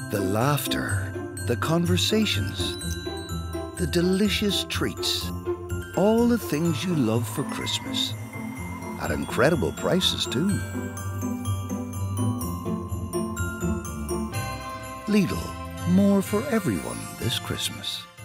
The laughter, the conversations, the delicious treats, all the things you love for Christmas. At incredible prices too. Lidl, more for everyone this Christmas.